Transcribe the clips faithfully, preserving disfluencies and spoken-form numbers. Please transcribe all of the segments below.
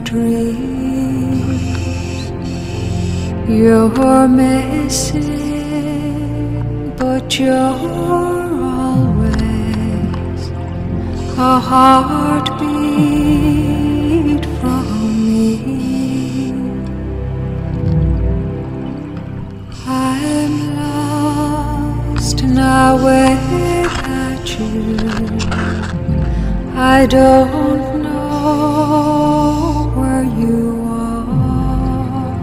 dreams. You're missing, but you're always a heartbeat from me. I'm lost now without you. I don't know where you are.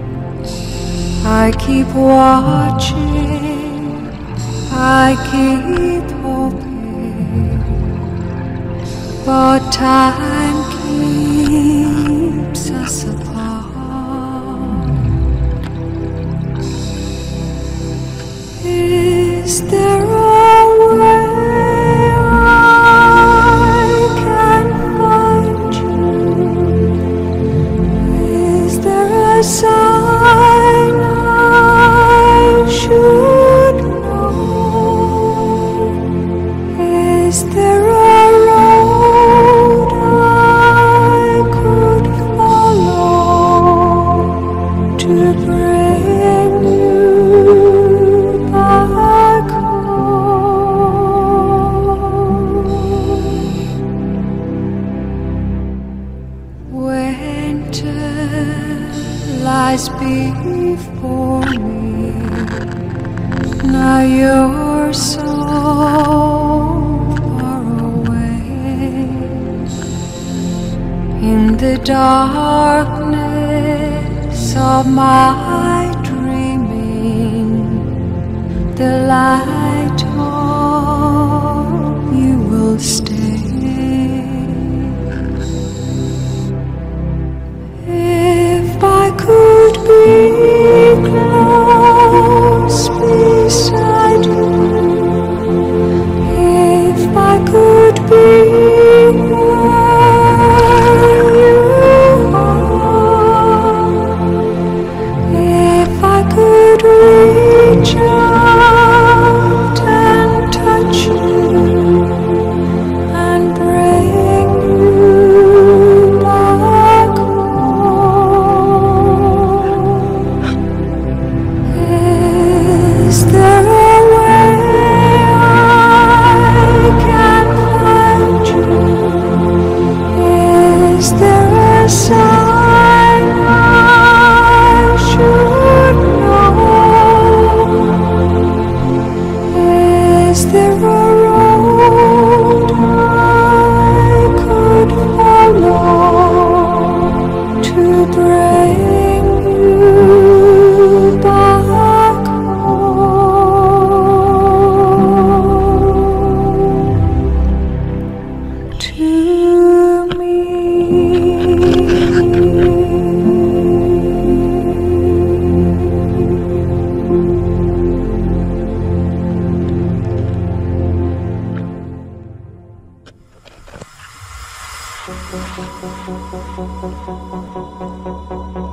I keep watching, I keep hoping, but time keeps us apart. Is there a way I can find you? Is there a sign I should know? Is there a road I could follow to bring you back home? Winter lies before me. Now you're so far away. In the darkness of my dreaming, the light of you will stay. If I could be close beside you, if I could be where you are, if I could reach out and touch you and bring you back home. Is there a way I can find you? Is there a sign I should know? Is there a road I could follow to bring you back home to me? Thank you.